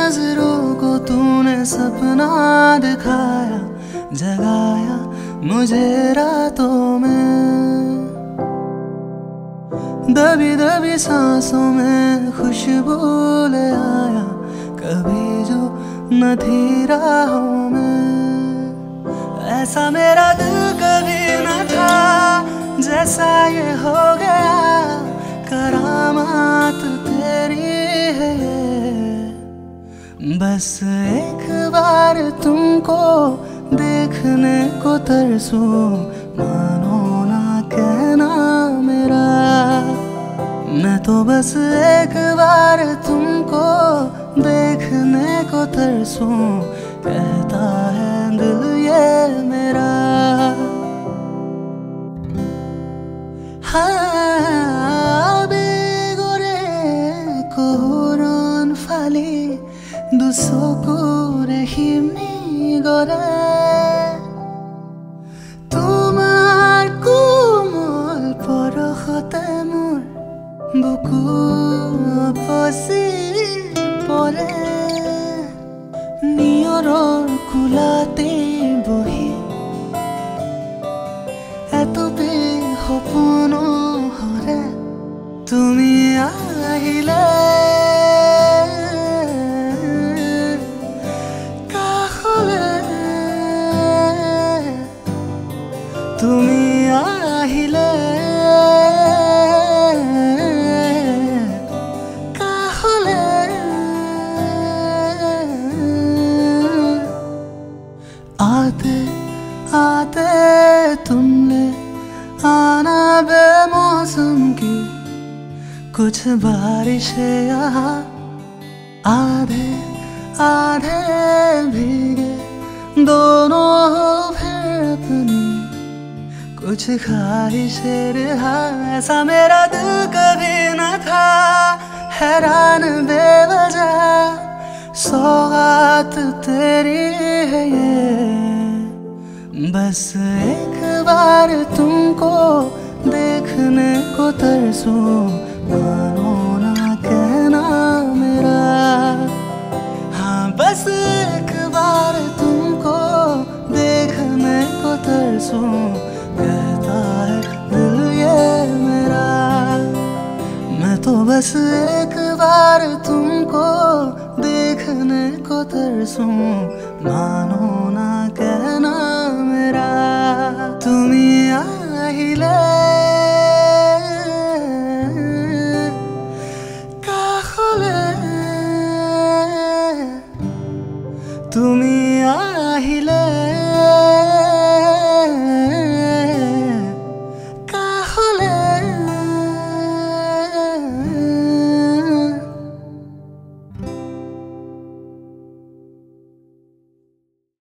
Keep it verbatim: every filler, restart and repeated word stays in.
नजरों को तूने सपना दिखाया, जगाया मुझे रातों में। दबी दबी सांसों में खुशबू ले आया, कभी जो न थी राहों में। ऐसा मेरा दिल कभी न था, जैसा ये हो गया, करामात तेरी है। बस एक बार तुमको देखने को तरसूं, मानो ना कहना मेरा। मैं तो बस एक बार तुमको देखने को तरसूं, कहता है दिल ये मेरा। Koron fali dusokure himni gore, tomar kumol porokhte mor buku opasi pore, niyoror kulate bohi eto behopono hore tumi ahile তুমি আহিলে কাহলে। आते आते तुमने आना बेमौसम की कुछ बारिशें यहाँ, आधे आधे भीगे दोनों फिर अपनी कुछ ख्वाहिशें रहा। ऐसा मेरा दिल कभी न था, हैरान बेवजह सौगात तेरी है ये। बस एक बार तुमको देखने को तरसूं, मानो ना कहना मेरा। हाँ बस एक बार तुमको देखने को तरसूं, कहता है दिल ये मेरा। मैं तो बस एक बार तुमको देखने को तरसूं, मानो ना कहना मेरा। তুমি আহিলে কাহলে, তুমি